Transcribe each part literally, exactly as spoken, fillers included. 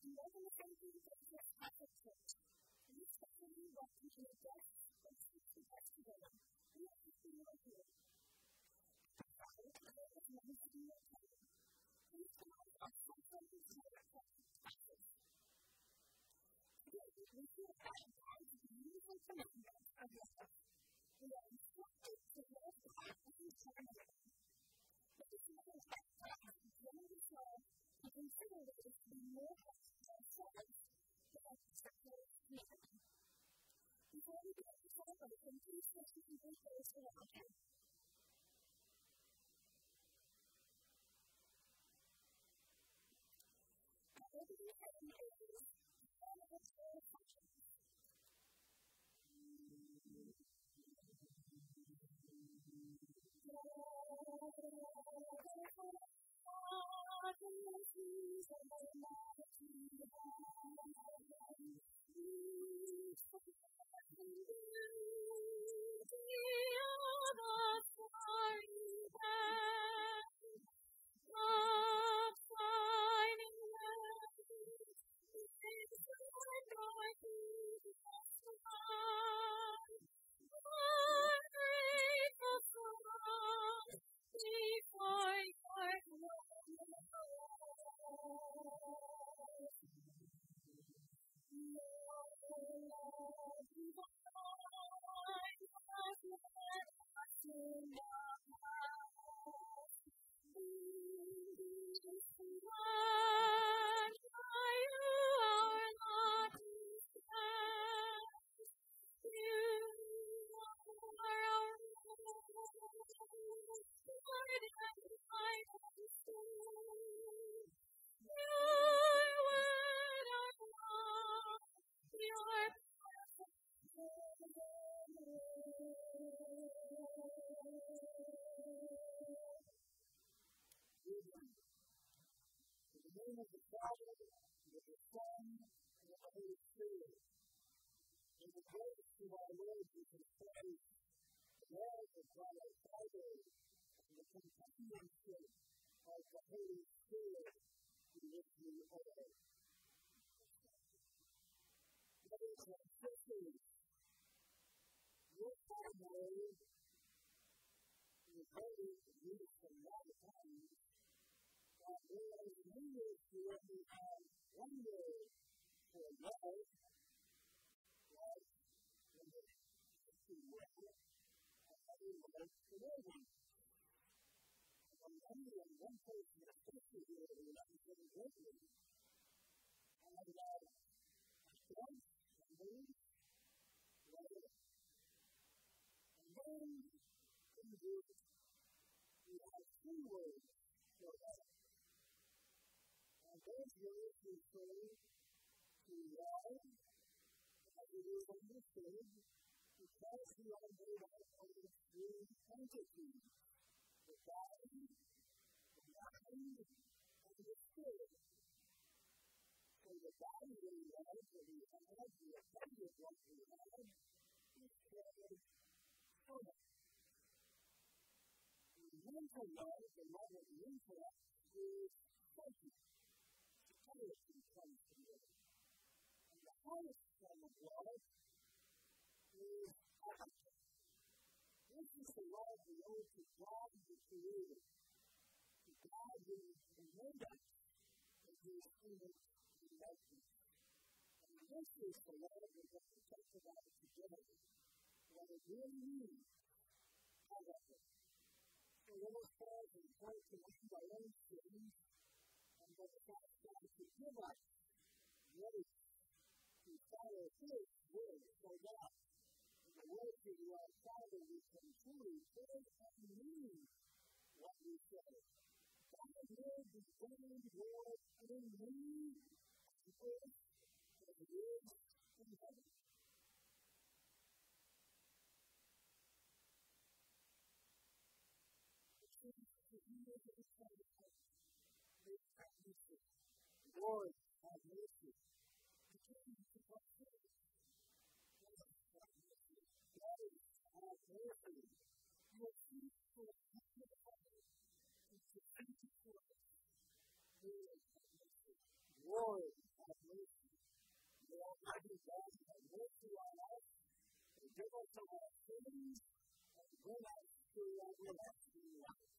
and those are the same things that we just have to change. We especially want to do just and speak to us together. We have to see what we do. So, there is one to do your time. These times are sometimes more effective practice. Today, we feel that God is a beautiful commandment of love. We are instructed to live the life of eternity. But this is a life that has generally shown to consider that it to be more effective to ourselves than our particular community. Before we begin to celebrate, can please take a few days around you. Over the heaven ages, one of its four functions. name of the Father, and of the Son, and of the Holy Spirit. In the grace of our Lord Jesus Christ, the love of God our Father, and the companionship of the Holy Spirit be with you all. Brothers and sisters, your family is very used a lot of times. That there are many years where we have one word for love, like when the two words, another word for loving. And only in one person especially here we love each other greatly. And uh, strength, and mood, love. And then in the group, we have two words for love. And those words refer to love, as it is understood, because we are made up of three entities: the body, the mind, and the spirit. So the body we love, that we have, the effect of what we have, is called soul. The mental love, the love of the intellect, is psyche. Psychology comes to it. And the highest form of love is affection. This is the love we owe to God the Creator, to God who made us, and who is image and likeness. And this is the love that we can talk about together. What it really means, however. So let us pause and pray to mind our own sins, and let us ask God to give us grace to follow His word for God. In the words of our Father, we can truly say and mean what we say. Thy will be done, Lord, in me, on earth, as it is in heaven. Lord, have mercy. Lord, have mercy. Your peaceful Father, and sufficient for us. Lord, have mercy. Lord, have mercy. May Almighty God have mercy on us, forgive us of our sins, and bring us to everlasting life.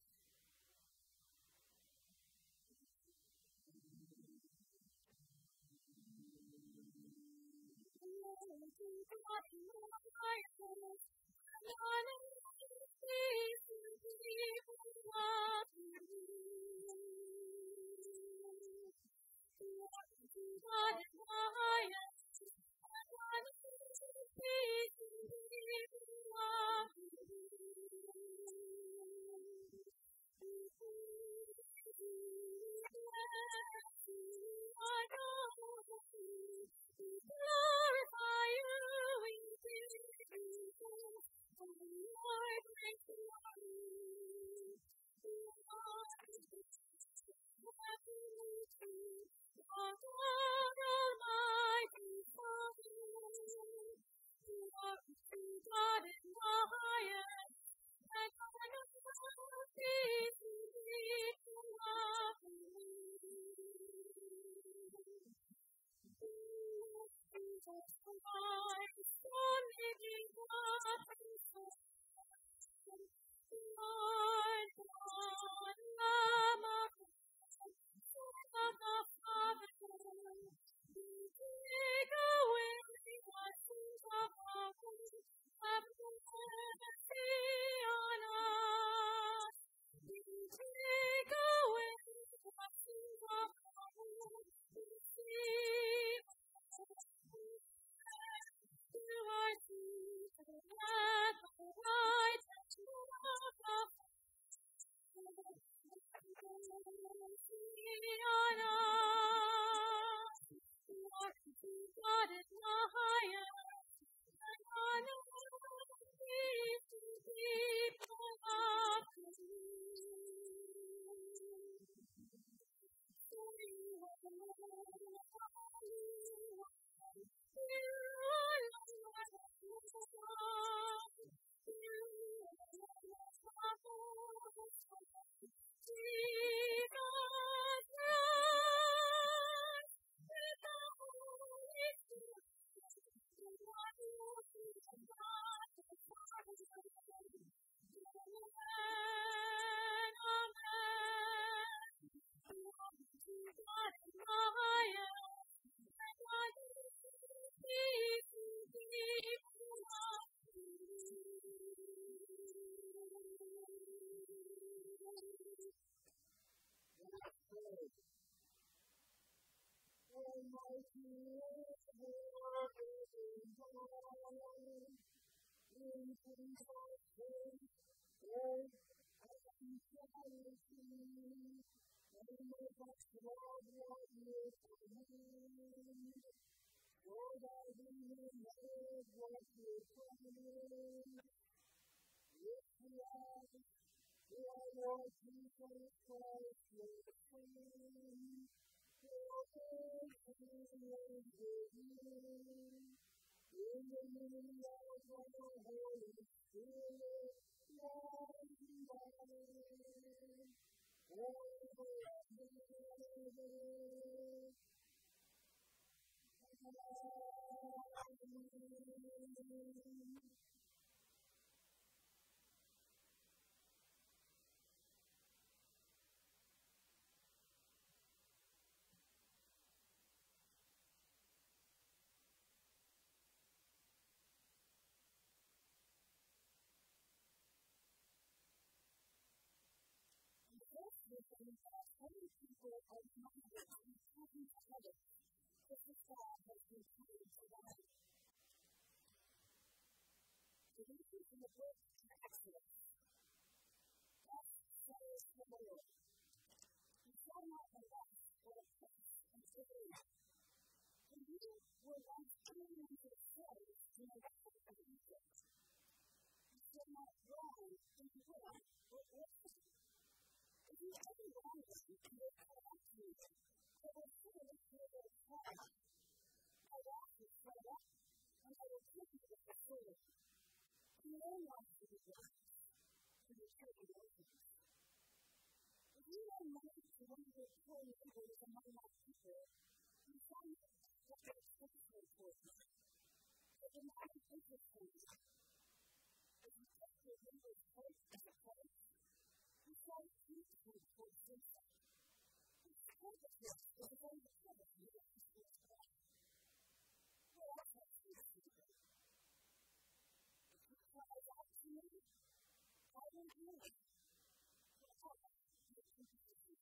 some what they're thankful for. But the most interesting is as you take the Lord's place as a place, you find beautiful towards himself. It's wonderful for the way the Lord is moving towards God. What else has he to do? If he cries out to me, I will hear him. For all the people of the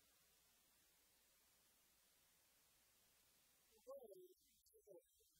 The word to the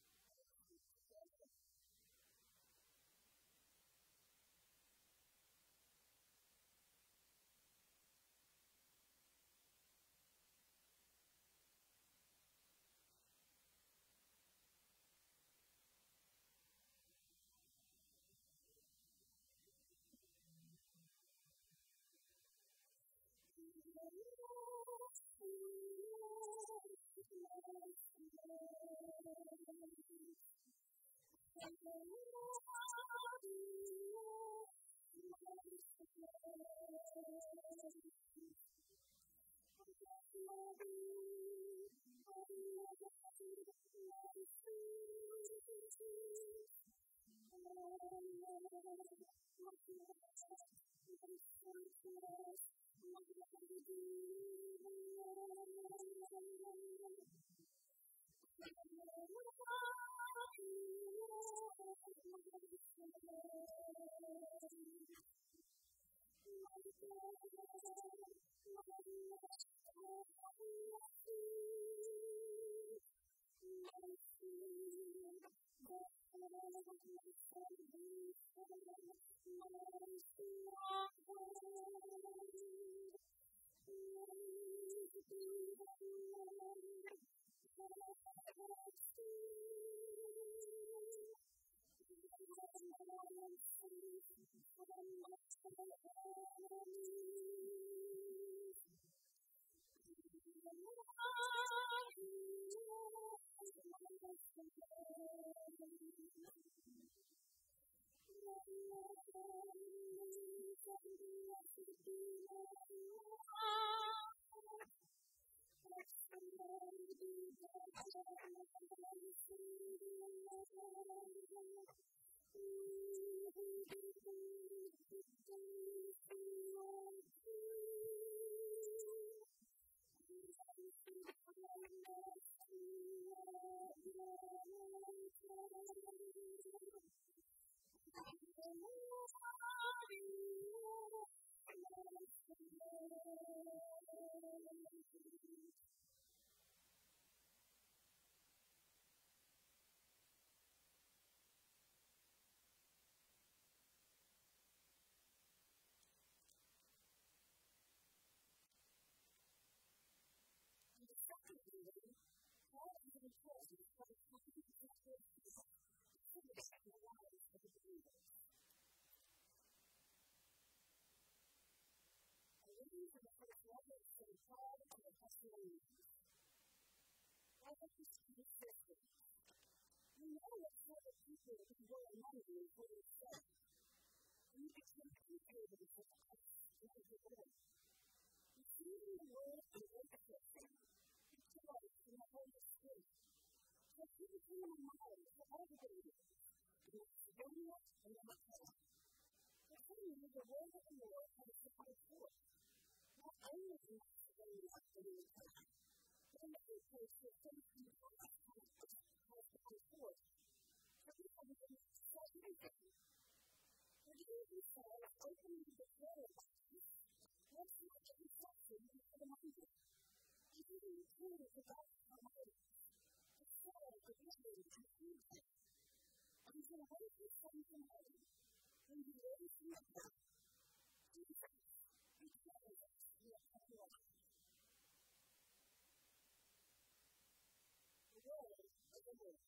I think it's consistent. You know what sort of people who go among you is what it says. You become people with the Christ of the Lord. You see the word and emphasis, the joy and the Holy Spirit. So you become a mind for everybody. And it's goodness and the hope. For you, the word of the Lord has to come forth. Not only in the way of the Lord, but in every place where faith and hope has come forth. For you have been so amazing. For you who said, open the door of life, let's not get reception into the mind. And you who turn the back of the mind, to sell the vision and future. And to wait for something else, and you raise from the dead. Jesus, you tell us you are coming alive. The word of the Lord.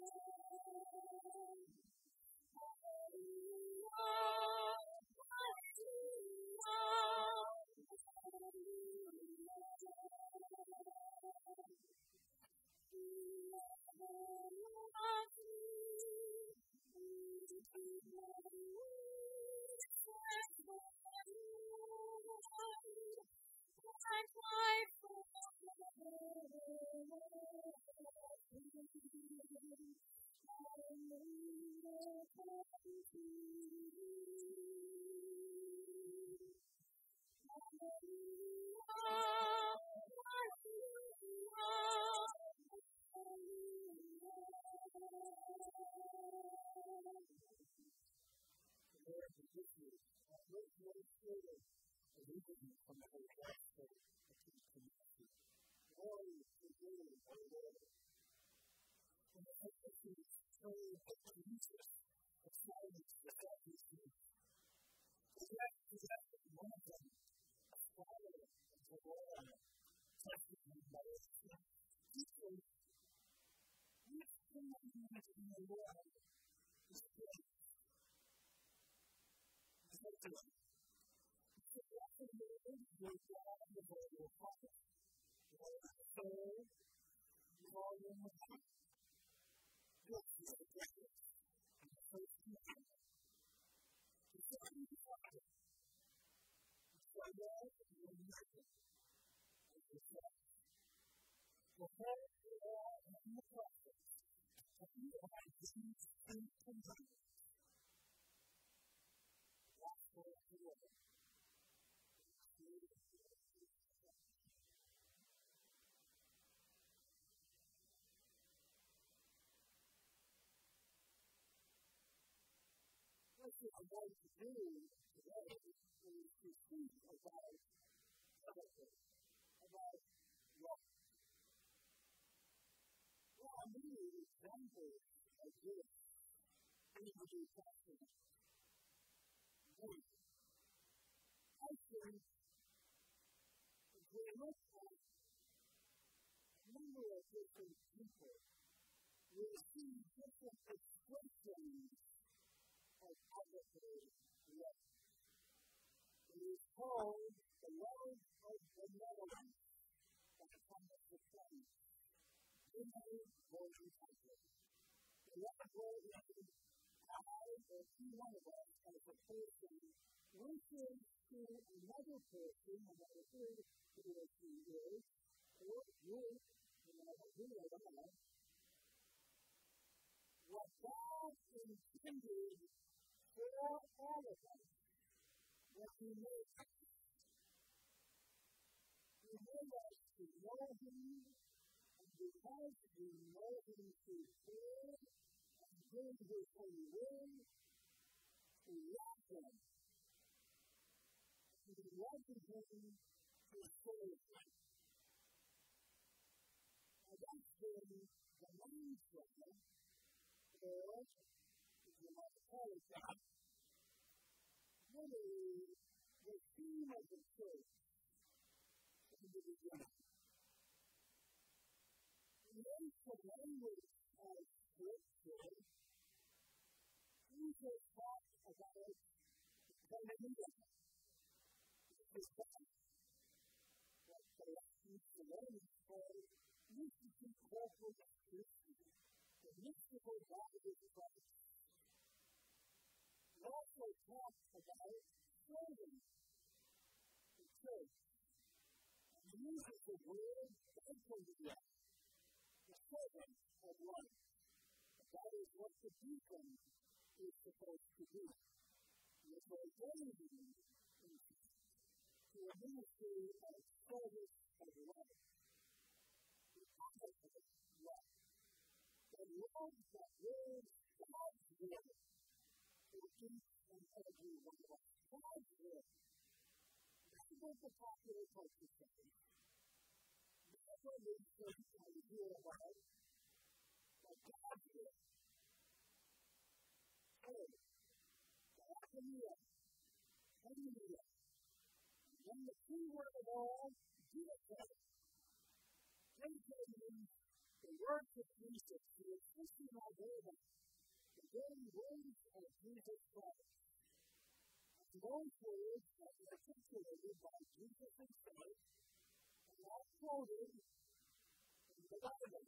What I'm going to do today is to speak about everything, about what. Well, I need an example of this in the New Testament. I think if we look at a number of different people, we'll see different expressions of agape love. It is called the love of benevolence by Thomas the Kenney. In the Holy Bible, the love where I or any one of us as a person wishes to another person, no matter who he or she is, or you, no matter who they are, what God intended for all of us, what He made us. He made us to know Him, and because we know Him through prayer, and doing His holy will, to love Him. To love Him to serve Him. And that's been the mantra, or, if you want to call it that, really the theme of the church in the beginning. In the language of Scripture, Jesus talks about the hallelujah. It's that what the Lord called mystical corporate Christian, the mystical body of Christ. He also talks about serving the church. And he uses the word ecclesia, the servant of life. That is what the deacon is supposed to do. He is ordained to a ministry of service of life. The opposite of love. The love that wills God's will for each and every one of us. God's will. That's what the popular culture says. That's what we think and we hear about. But God's will. Hey, hallelujah. Hallelujah. When the key word of all, Jesus said, dedicating the works of Jesus, the existing idea, the very words of Jesus Christ. And those words are articulated by Jesus himself and are quoted in the Bible.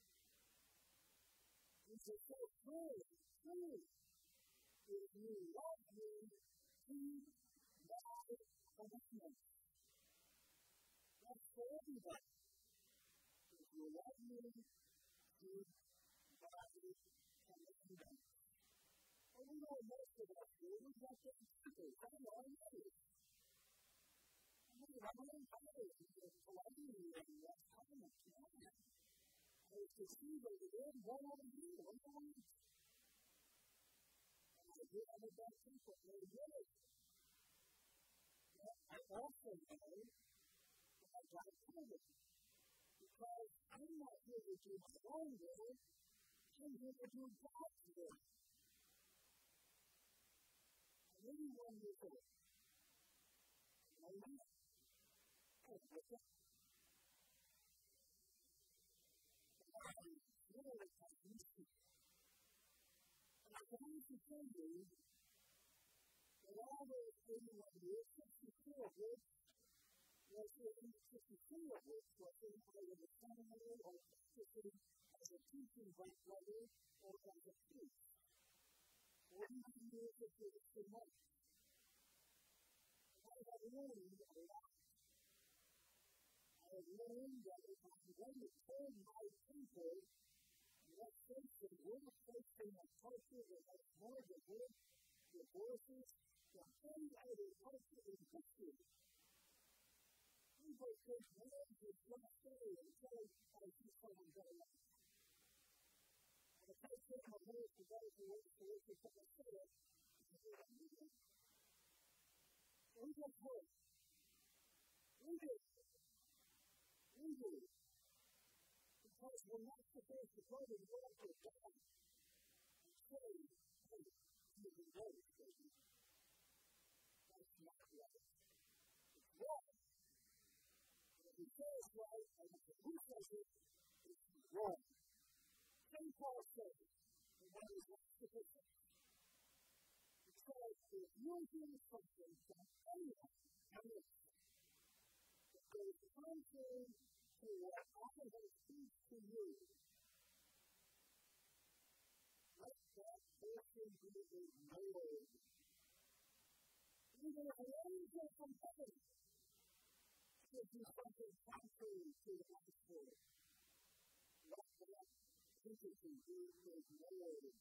Jesus said, "Truly, truly, if you love me, keep my commandments." That's for everybody. If you love me, keep my commandments. And we know most of us do. We got that simple. I know, I know it. I mean, I'm not tired of politely and that's common. I was to see that the Lord won't over here. What do you want? And I get other bad people. They get it. But I also know that I got to prove it. Because I'm not here to do my own will. I'm here to do God's will. I'm eighty-one years old. Amen. Oh, what's that? Really, I'm used to it. And I can honestly tell you that all those eighty-one years, sixty-two of which was in sixty-two of which was in either the seminary or practicing as a teaching brother or as a priest. forty-nine years of Christian life. I have learned a lot. I have learned that if I'm going to tell my people what faith and what faith in a culture that has more divorce, divorces than any other culture in history, people take words with one story and tell how she's going to go. And if I say my words to those who work for us, it's going to say it, we just work. We do. We do. Because we're not supposed to go to the world for God and say, hey, you can go to the That's not right. It's wrong. And if he says right, and if he says it, it's wrong. Saint Paul says it, and that is not sufficient. It says, if you do something from anyone, and it's that goes contrary to what I have preached to you, let that person be ignored. Even if an angel from heaven should do something contrary to the gospel, let that person be ignored.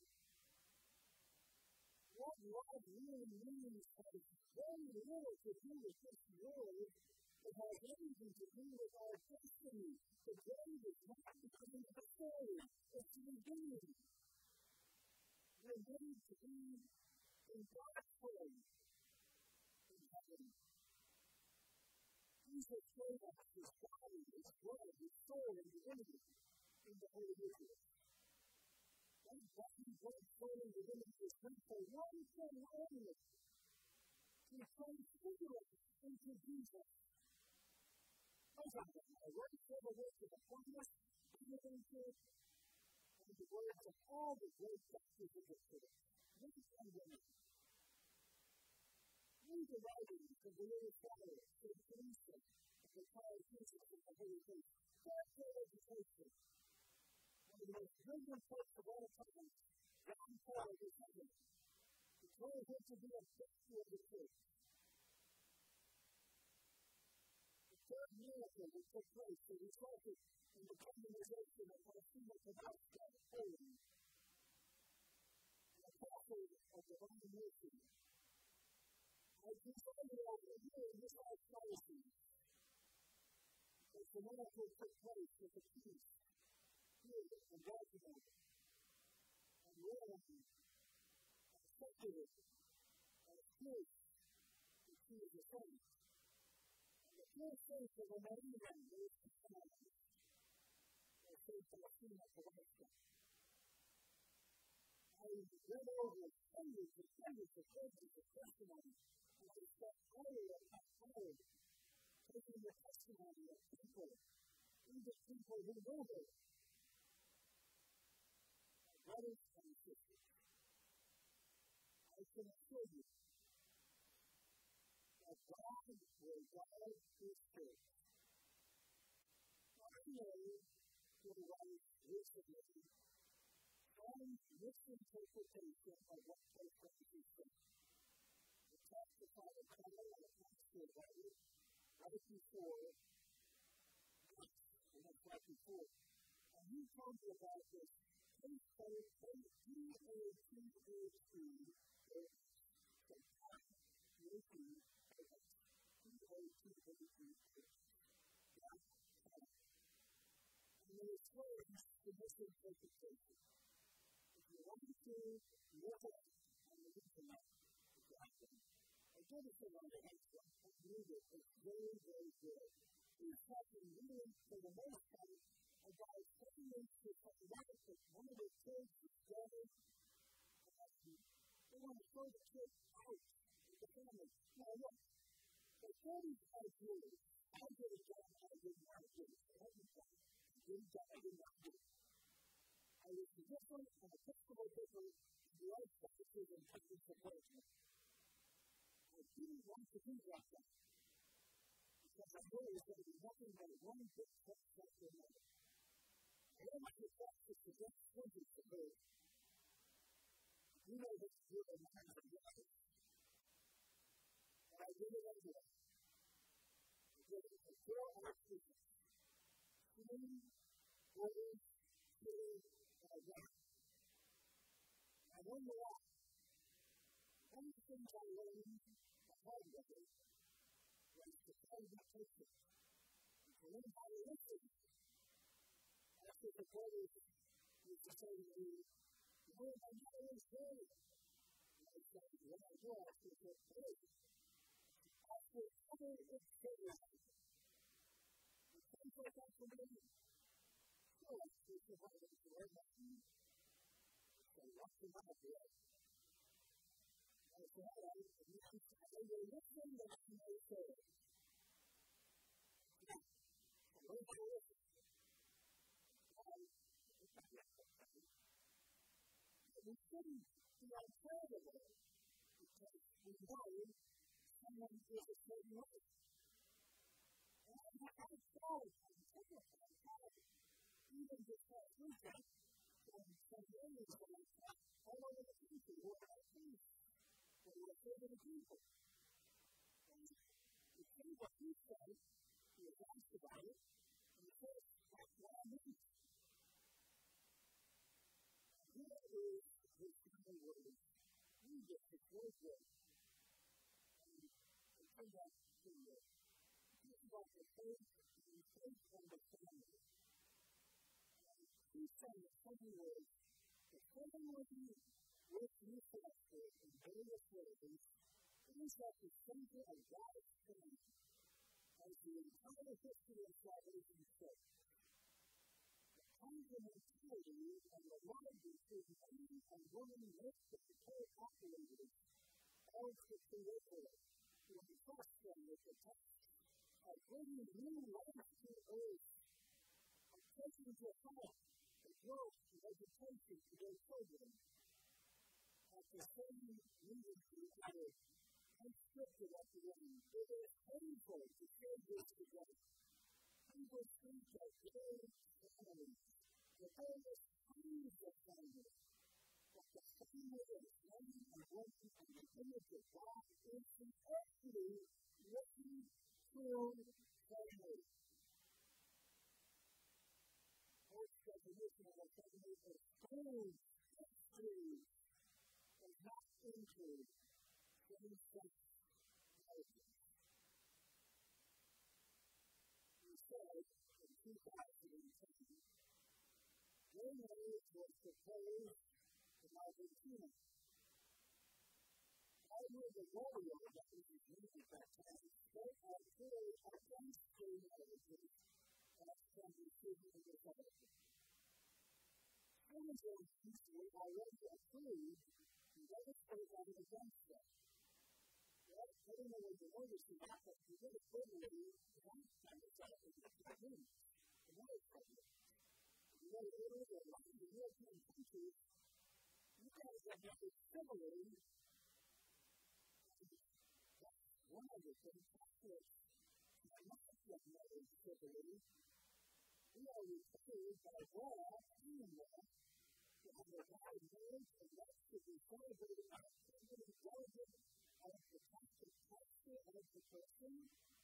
What love really means has very little to do with this world. It has everything to do with our destiny. The grave is not the end of the story. It's the beginning. We're made to be in God's way in heaven. Jesus gave us his body, his blood, his soul, and divinity in the Holy Eucharist. That body, blood, soul, and divinity is meant for one thing only: to transfigure us into Jesus. I wrote for the words of the promise, given to and the words of all the great doctors of the church. Men and women. Read the writings of the little father, Saint Teresa, of the Child Jesus and the Holy Ghost. That's their education. One of the most brilliant folks of all time, John Paul the Second, he told him to be a doctor of the church. The third miracle that took place that resulted in the canonization of Monsignor Tabasco, Poland, the apostle of divine mercy. I presided over here in this archdiocese as the miracle took place with the priest here in Baltimore, and Rome accepted it as proof that she was a saint. The first faith of a Marian was the family, or Saint Faustina Kowalska. I read over hundreds and hundreds of pages of testimony, and I spent hour upon hour taking the testimony of people, even people who know her, brothers and sisters, I can assure you that God will guide His church. I know for the right recently some misinterpretation of what Pope Francis said. The text of Father Kenney and the pastor about it, right before, right before, and he told me about this Pope Francis, P A T H E, so Pat, P A T H E, P A T H E, and it explains the misinterpretation. If you want to look at it on the internet, exactly, I did it on the internet, and read it, it's very, very good. He's talking really, for the most part, about saying to somebody that one of their kids is dead, and they want to throw the kid out of the family. Now look, for thirty-five years, I did a job I did not do. Everything. I did a job I did not do. I was different and a principal different in the life practices and techniques of working. I didn't want to do that thing. Because I knew it was going to be nothing but one big step after another. I don't like to practice to get squinted to me. You know this good and kind of right. And I did it anyway. I did it for four hours. Three, four, two, and I went. I learned a lot. One of the things I learned the hard way was to pay attention. And to learn how to listen. After the brother used to say to me, "Lord, my mother is dead." And I said, "Well, I know after the brother. After other experiences." And things like that for me. So I speak to my Lord, my feet. So what's the matter here? I said, all right, and you can say, "Well, you're listening to what you may say." Now, so learn how to listen. We shouldn't be unfavorable because we know someone is a certain way. And I have followed and terrified how even just that weekend from some areas that I thought all over the country who are at peace, who are afraid of the people. And you see what he said, he was asked about it, and he said, "That's what I mean." Here is his final words. Read this, it's very good. And I come back to it. This is about the faith and faith and the family. And he said the final words, "The family which you foster in various ways is at the center of God's family as the entire history of salvation shows. Complementarity and the love between man and woman makes the co-operators of the Creator to entrust them with the task of bringing new life to earth, of taking to account the growth and education to their children, at the same reason to the other, unscripted at the end. It is painful to say this together. People think that they families, the various kinds of families, but the family of man and woman and the image of God is completely looking through family. Most definition of a family is food, history, and not into same-sex marriages. He said, in two thousand ten, gay marriage was proposed in Argentina. I knew the lawyer that was used at that time spoke out clearly against gay marriages as from the city of the family. Some of those people were already approved, and others spoke out against them. Well, I don't know what you noticed about that, but you did it literally one time it's out in the Philippines. Another problem. You know, earlier in the European countries, get married civilly, that's one of the things Catholics cannot get married civilly. We are required by law, human law, to have a valid marriage, and that should be celebrated by every delegate of the Catholic culture of the person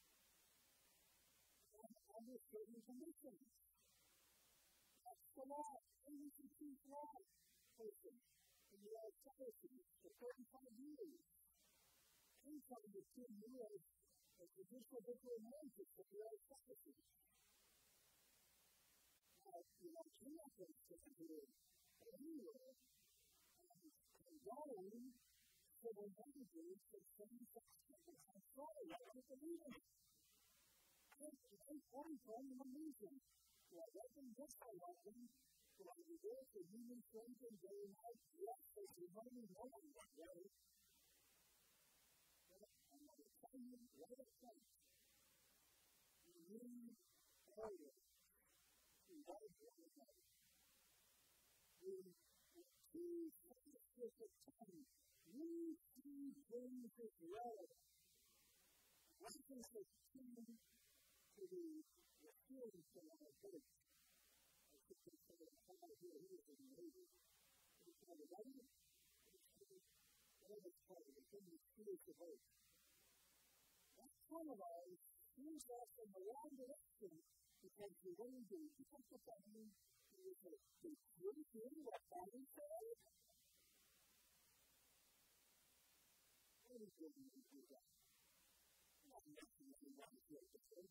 and under certain conditions. That's the law. Only the chief law person in the archdiocese for thirty-five years. Anytime the two years as judicial vicar emeritus of the archdiocese. Now, you know, we have been sitting here anywhere and condoning civil marriages for seventy-five years. I'm sorry, I don't believe in it. There's one one reason why I wasn't just I love them, why I was there for human friends and day and night. Yes, there's money knowing that way. But I'm going to tell you what it takes. You need order to love one another. You choose fellowship of time. You choose things of love. License of time to the appearance of our faith. I think they say that Paul here, he was in the Navy. He was called a writer. Whatever it's called, it's in the spirit of hope. That kind of ours steers us in the wrong direction because we learn to protect the family. We will say, did you hear what Daddy said? What is it when you do that? I'm not making anyone feel different.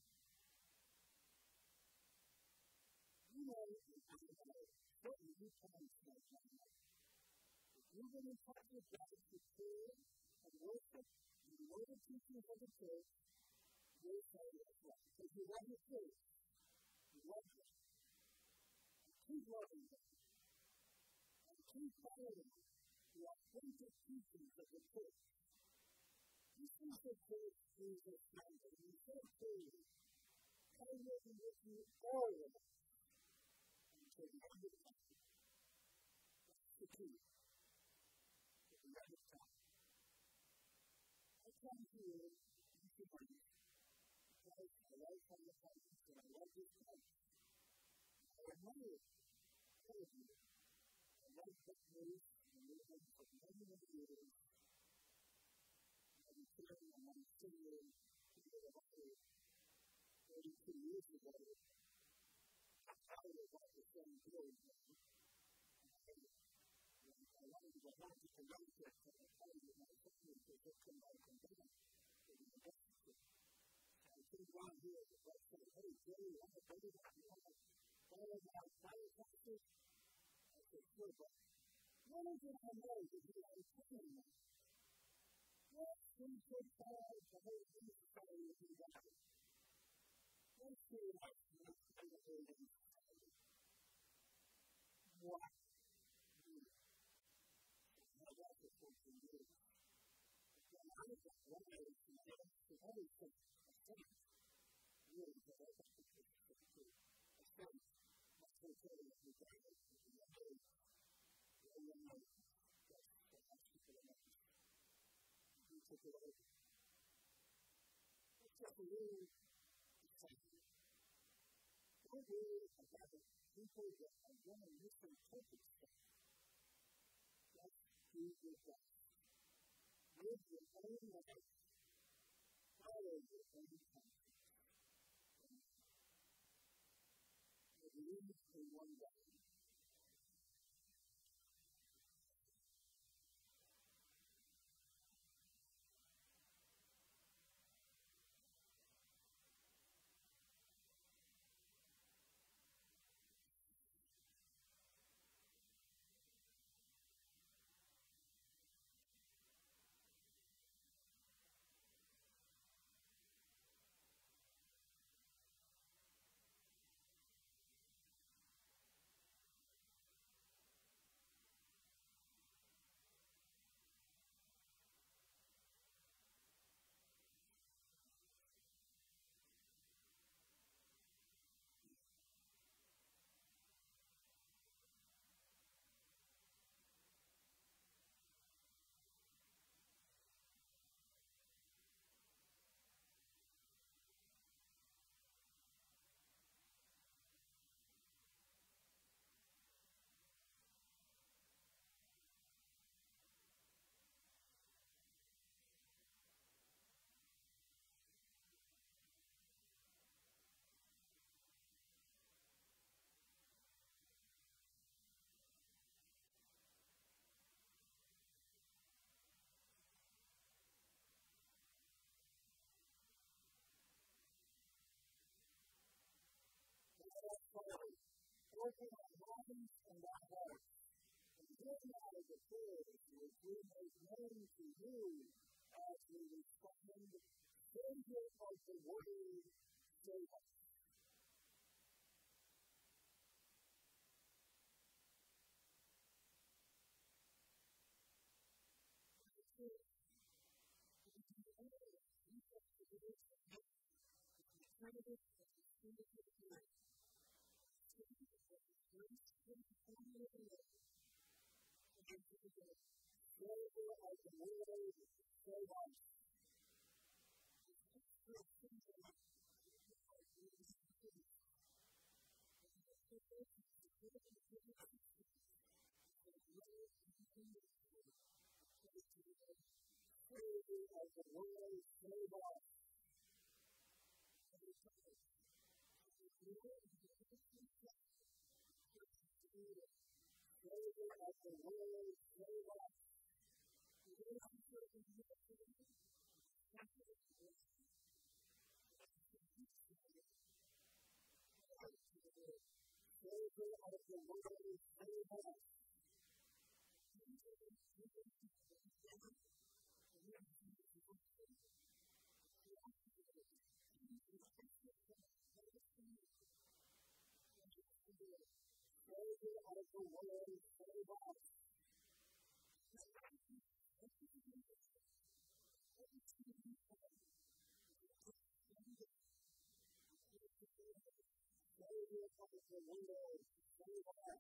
You know, certainly you can say that. If you've been in touch with God to prayer and worship and you know the teachings of the church, you'll say that's right. Because you love your church. You love them. And keep loving them. And keep following the authentic teachings of the church. This is the church Jesus sent, and he said clearly, I will be with you always. To the end of time. That's the key. To the end of time. I come here each morning because I love from the presence and I love this place. I admire all of you. I love this place and we've been for many, many years. I'm here and I'm sitting here about thirty-two years ago. I was at the same building. I wanted to go back to the relationship to the family of my family to get to my condition to the relationship. I came down here and I said, hey, Jerry, I'm a baby. I want to follow my fire taxes. I said, sure, but when did I know that you were telling me? What things would fall to hold these society with you guys? Let's see how much I was able to what? Now that's a fourteen years. When I was at one age, the other thing, a sense, really, but I think it's a sense, that's what I'm saying, is that it's a very, very young lady. That's what I'm speaking about. You took it over. It's just a really exciting. Don't worry about the people that are going to misinterpret stuff. Just do your best. Live your own life. Follow your own conscience. And believe in one God. open our minds and our hearts. And this matter of the prayer which we make known to you as we respond, Savior of the world, save us. Savior of the world, save us. Savior of the world, save us. Savior of the world, save us. Savior of the world, save us. Savior of the world, save us. Savior of the world, save us.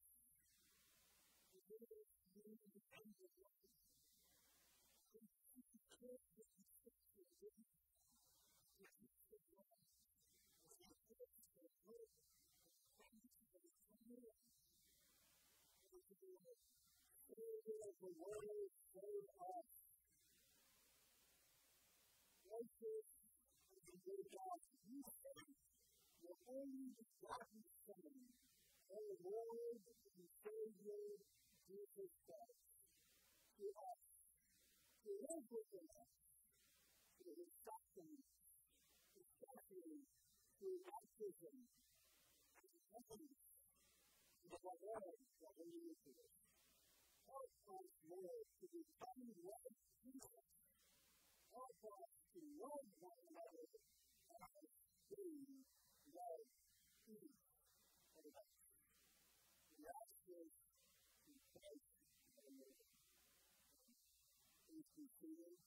Savior of the world, save us. Righteous and good God, you save your only begotten Son, our Lord and Savior, Jesus Christ, to us, to live within us, to his suffering, especially through baptism, and evidence of our Lord that we need to do. Help us, Lord, to become like Jesus. Help us to love one another as we love each other. We ask this in Christ's name. Please be seated.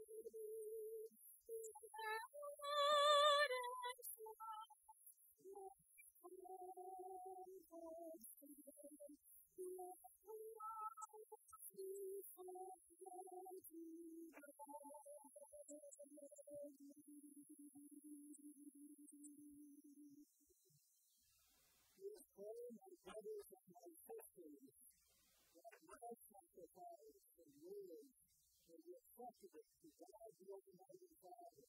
Brothers and my sisters, that my sacrifice and yours will be acceptable to God the Almighty Father.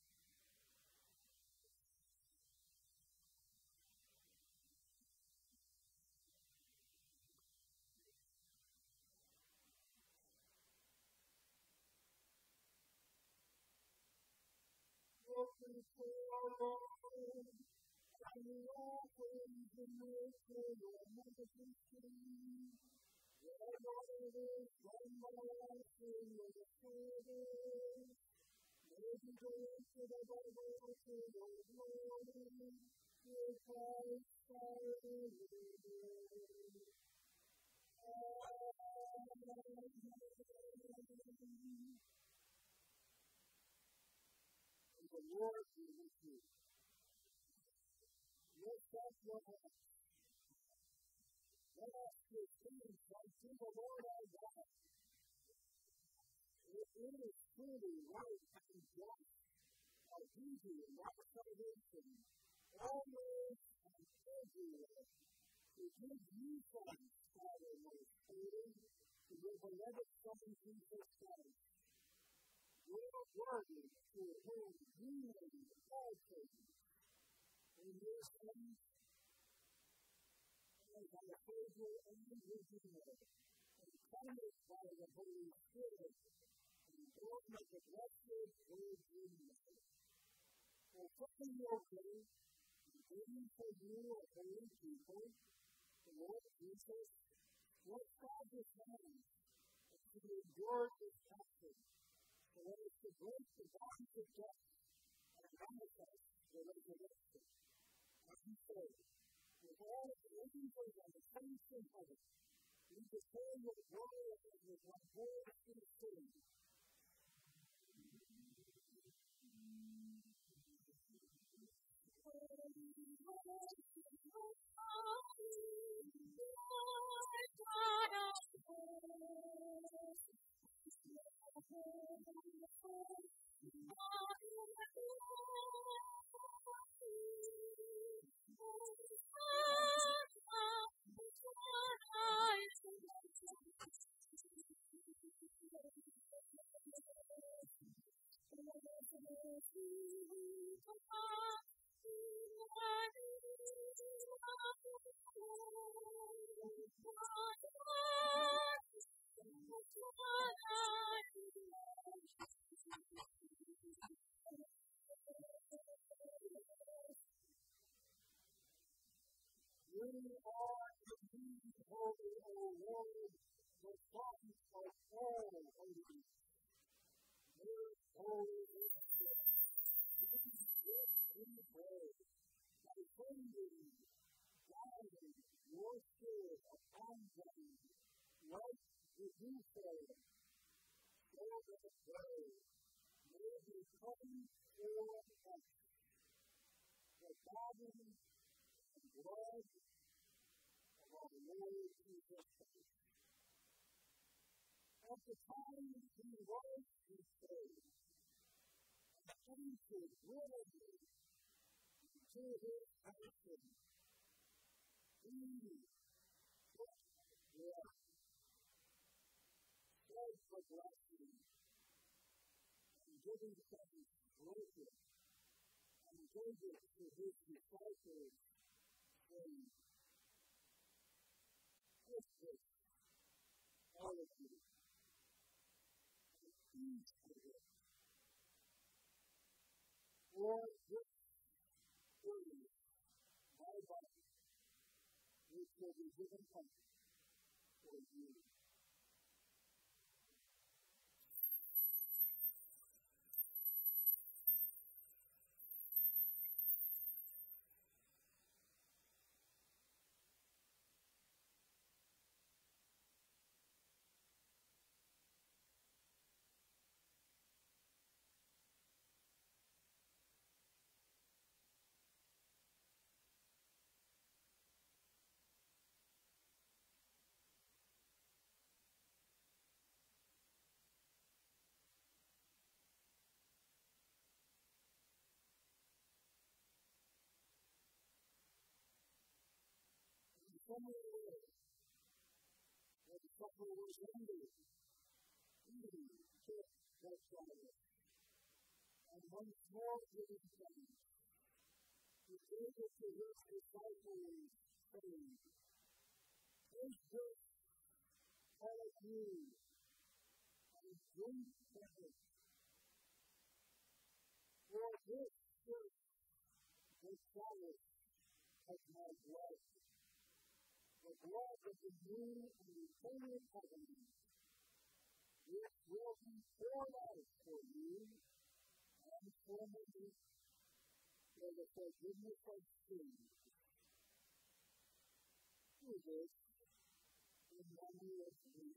Looking forward, and the offerings in mercy will never be seen. Wherever it is, from my offering with the Father, maybe go into the Bible to the glory, with Christ following me. And the Lord be with you. Lift up your hearts. Let us give thanks unto the Lord our God. It is truly right and just, our duty and our salvation, always and everywhere, to give you thanks, Father, most holy, to your beloved Son, Jesus Christ. You are worthy to whom you reign all things. In your Son, as our Savior and Redeemer, and promised by the Holy Spirit, and born of the blessed Virgin Mary. For suffering your faith, and giving for you a holy people, the Lord Jesus, stretched out his hands, and to endure his passion, so as to break the bonds of death, and manifest the resurrection. And he said, with all the angels and the saints in heaven, we declare your glory and with one voice to sing. You are indeed holy, O Lord, the Son of all holy. Most holy is the we pray, by sending, guiding your Spirit upon them, like the detail, so that they may become for us the body and blood of our Lord Jesus Christ. At the time he was betrayed, and entered willingly into his passion, he took breath, said the blessing, and giving thanks, broke it, and gave it to his disciples, saying, "This is all of you, and eat of it. For this is my body, which will be given up for you." only way that the supper was ended. He took that Sabbath. And once more it is done. He gave it to his disciples, saying, take this, all of you, and drink from it. For this is the Sabbath of my blood, the blood of the new and eternal covenant, which will be poured out for you and for many for the forgiveness of sins. Do this in memory of me.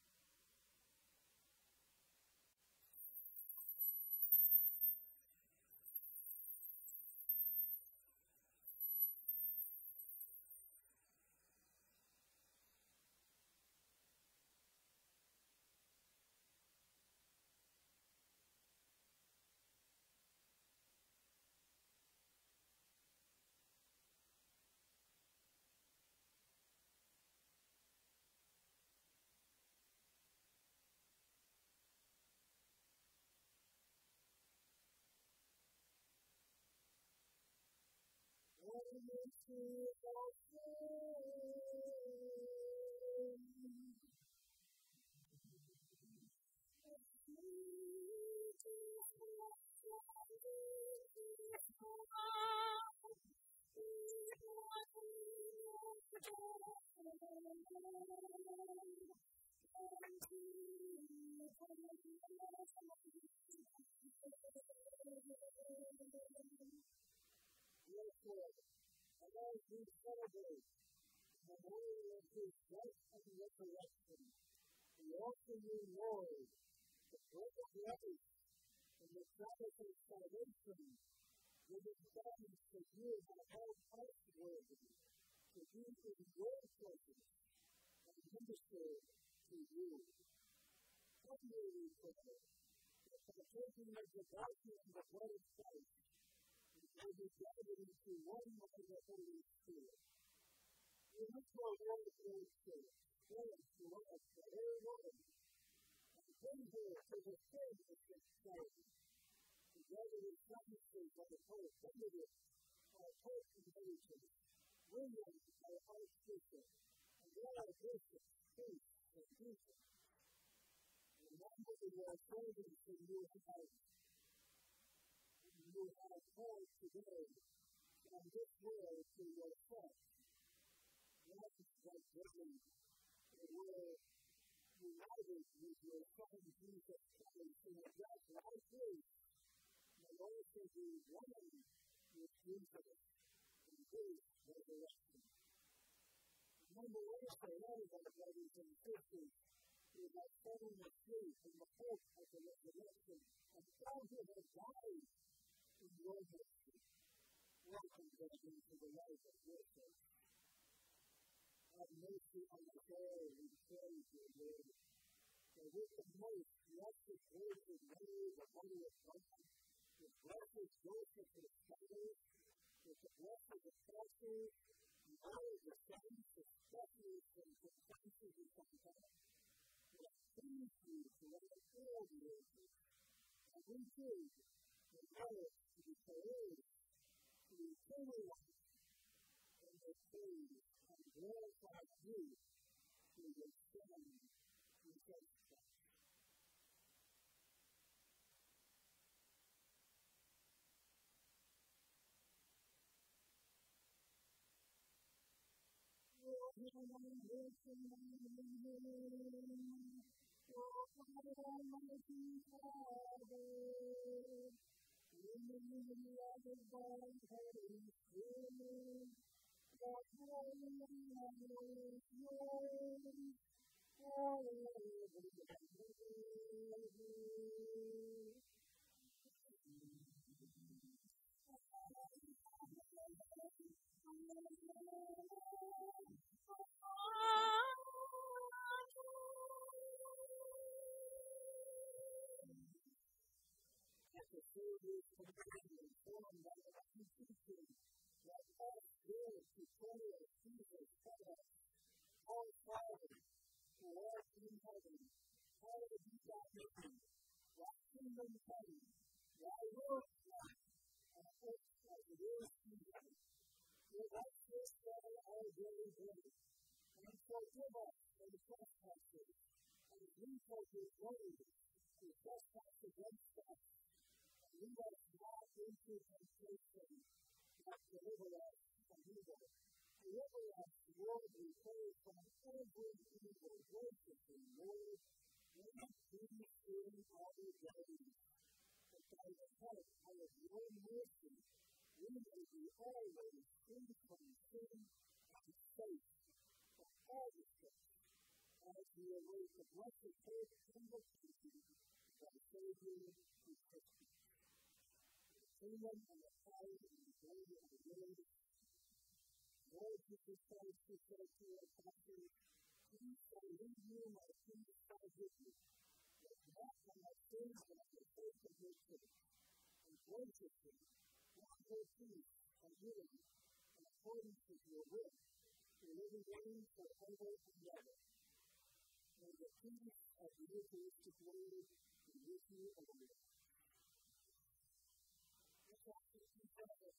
Therefore, as we celebrate the memorial of his death and resurrection, we offer you, Lord, the bread of life and the Sabbath of salvation, giving thanks that you have held us worthy to be in your presence and minister to you. Humbly we pray that by taking of the body and the blood of Christ, we may be gathered into one by the Holy Spirit. We look to our Lord the Holy Spirit, Lord, to us, the whole world, and bring her to the fullness of Christ. Together with promises of the Pope, Benedict, our Pope and Heritage, William, our Archbishop, and all our bishops, priests, and bishops. Remember that you are servants in your house. You have called today from this world to yourself. Not like living the world united with your Son Jesus Christ in a death like his, and also be one with Jesus in his resurrection. Remember also all of our brothers and sisters who have fallen asleep in the hope of the resurrection, and all who have died in your mercy. Welcome them into the life of your church. Have mercy on us all, we praise you, Lord. For with the most blessed Virgin Mary, the Mother of God, with blessed Joseph, his father, with the blessed apostles, and all of the saints, especially from the saints of the God, we have pleased you throughout all the ages. And we pray the Lord to be praised, to be eternal life, and to praise and glorify you through your Son, Jesus Christ. The third is completely informed by the teaching that all good tutorial Jesus taught us Father, who art in heaven, hallowed be thy name. Thy kingdom come, thy will be done, on earth as it is in heaven. Give us this day our daily bread, and forgive us our trespasses, as we forgive those who trespass against us. And lead us not into temptation, but deliver us from evil. Deliver us, Lord, we pray, from every evil. Graciously, Lord, grant peace in our days. That by the help of your mercy, we may be always free from sin and safe from all the sins, as we await the blessed hope and the peace of our Savior, Jesus Christ. The kingdom and the power and the glory of the Lord. Lord Jesus Christ, who said to our apostles, peace I leave you, my peace I give you. Let not my sins but the faith of your church. And graciously, grant her peace and healing in accordance with your will, to live and reign forever and ever. May the peace of the Eucharistic Word be with you always. Let's ask you to pray.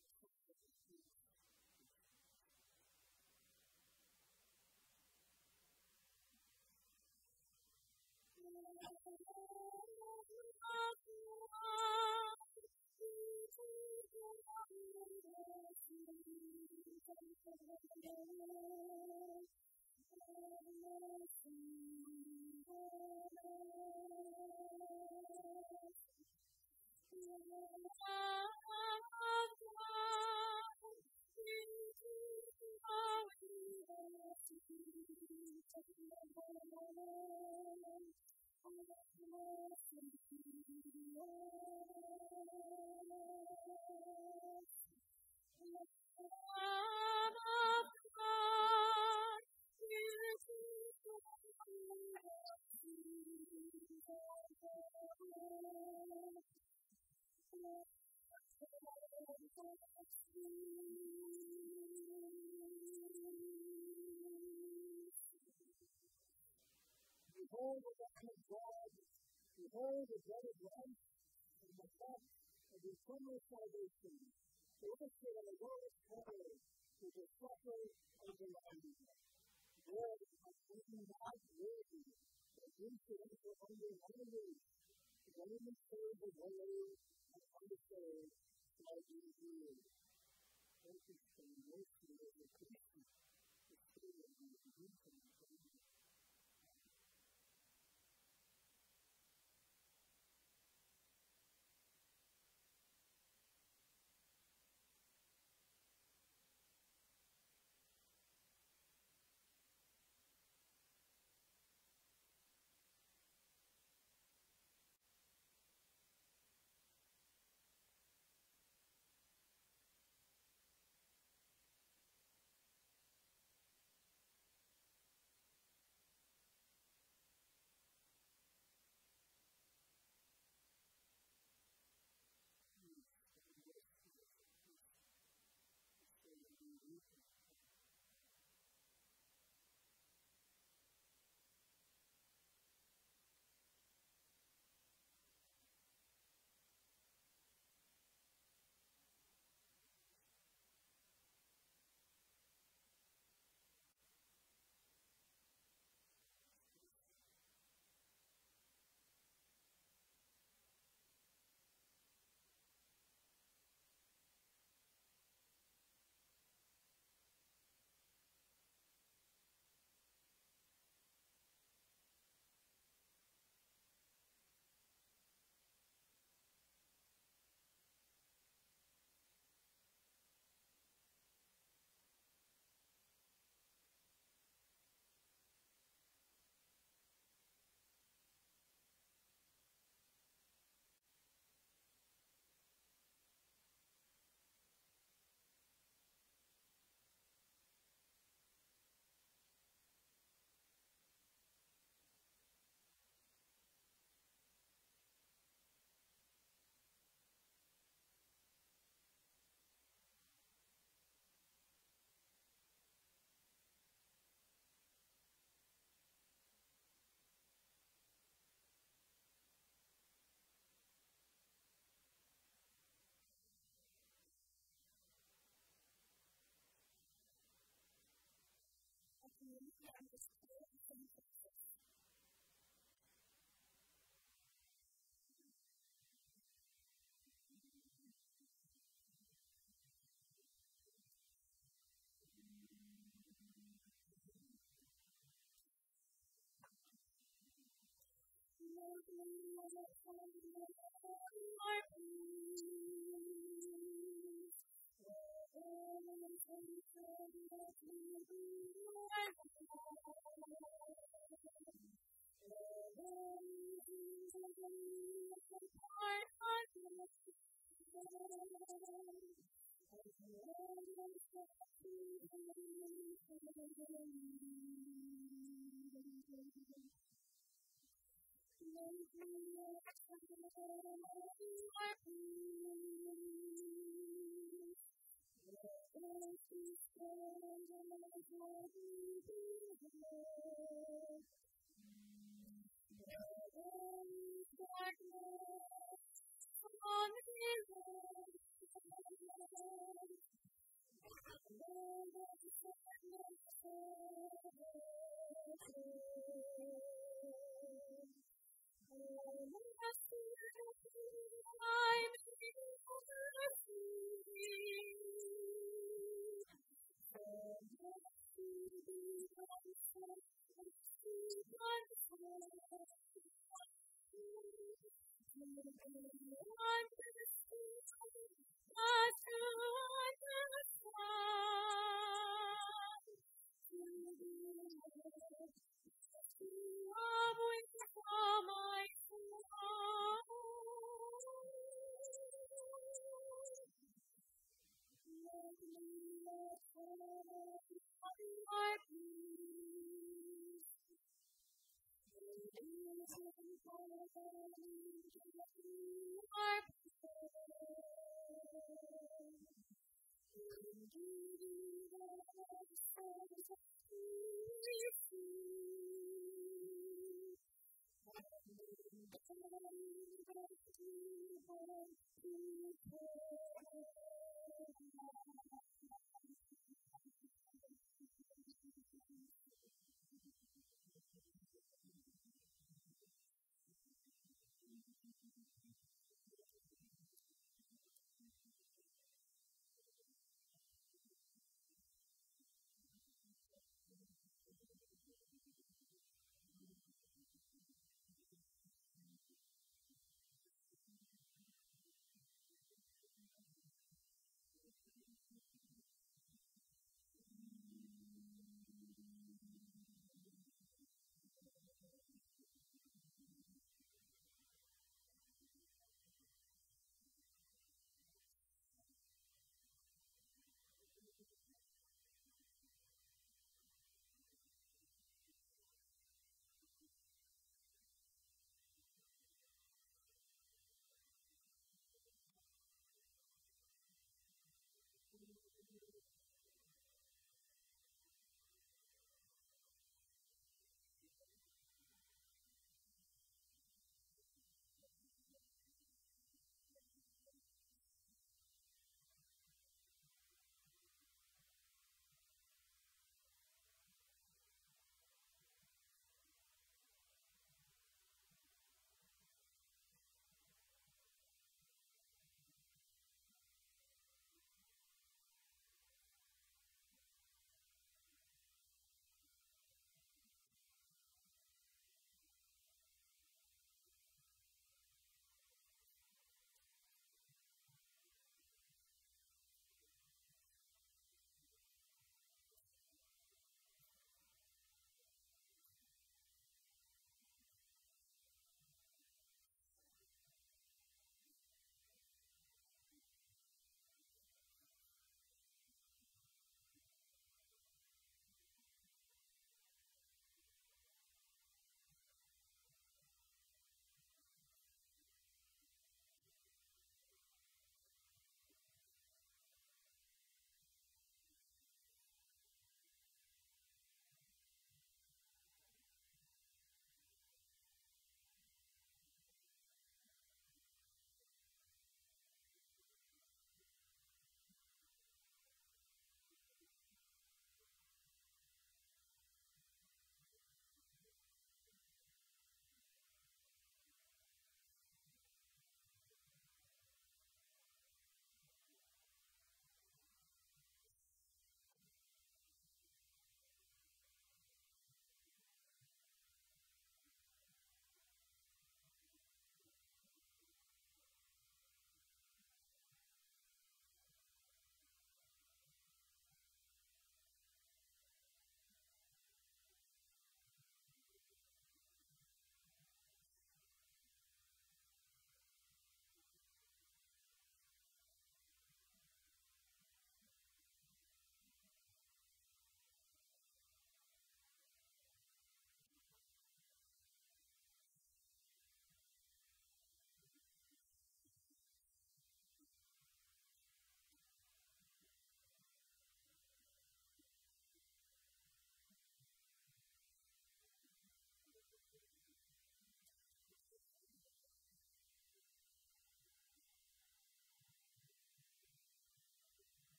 Behold the Lamb of God, behold the bread of life, and the cup of eternal salvation, to us that are lowest called to the supper of the Lamb. Lord, I am not worthy that you should enter under my roof, to learn and serve the word and understand what you do. Thank you for the mercy of the Christian, the Spirit of the Christian.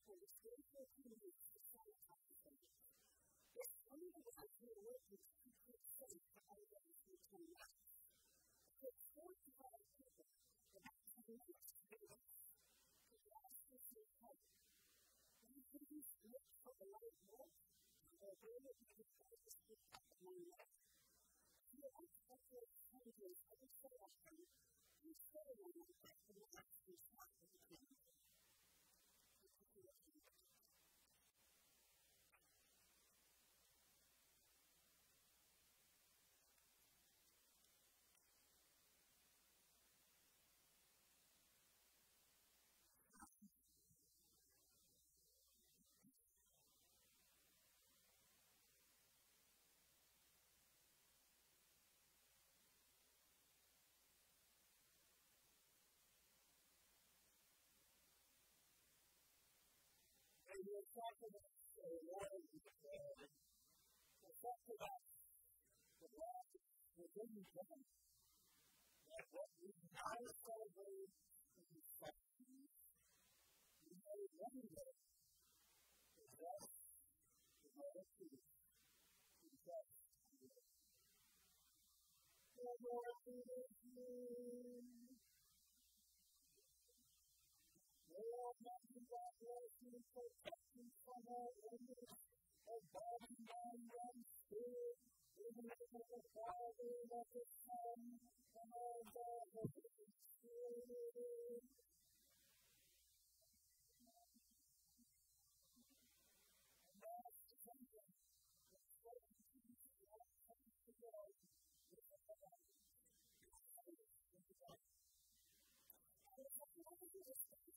for the spiritual community to start talking. It's only the life you're working to keep faith for all that is in your life. So it's forty-five people that have to do this together to last this your life. And you can just look for the light bulb and the ability to get the speak up in your life. You know, I'm actually telling you, I just say that to you. You say that you're the best in the life of your life as a community. And we're talking about the Lord, we're talking about the Lord within the woman. That what we now celebrate in the family, we know one day is that the Lord is in death. The Lord is here. Lord, nothing but blessing, protection from all enemies, of body, mind, and spirit, in the name of the Father, and of the Son, and of the Holy Spirit. And that's the kingdom. It's what we see the Lord comes to go with the Father. It's the Lord in the God. And it's what we want to do is to be